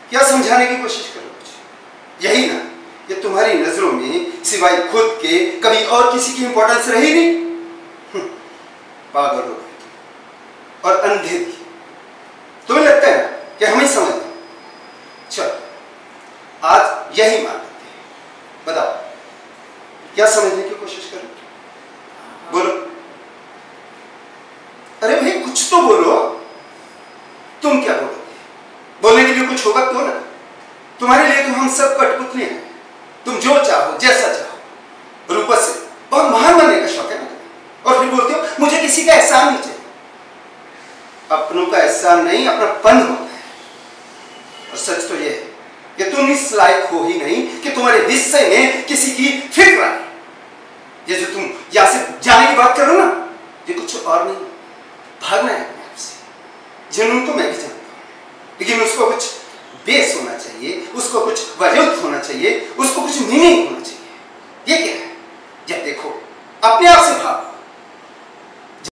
क्या समझाने की कोशिश करो मुझे? यही ना, ये तुम्हारी नजरों में सिवाय खुद के कभी और किसी की इंपॉर्टेंस रही नहीं। पागल हो गए और अंधे भी। तुम्हें लगता है कि हम ही समझते? चलो आज यही मान लेते हैं। बताओ क्या समझने की कोशिश करो? बोलो। अरे भाई कुछ तो बोलो। तुम क्या बोलोगे? बोलने के लिए कुछ होगा तो ना। तुम्हारे लिए तो हम सब कठपुतली हैं। तुम जो चाहो जैसा चाहो। और ऊपर से बहुत महान बनने का शौक है ना। और फिर बोलते हो मुझे किसी का एहसान नहीं चाहिए। अपनों का एहसान नहीं, अपनापन होता है। और सच तो यह है कि तुम इस लायक हो ही नहीं कि तुम्हारे हिस्से में किसी की फिक्र आए। ये जो तुम यहां से जाने की बात करो ना, ये कुछ और नहीं, भागना है अपने आप से। जुनून तो मैं भी जानता हूं, लेकिन उसको कुछ बेस होना चाहिए, उसको कुछ वजूद होना चाहिए, उसको कुछ मीनिंग होना चाहिए। ये क्या है? जब देखो अपने आप से भागो।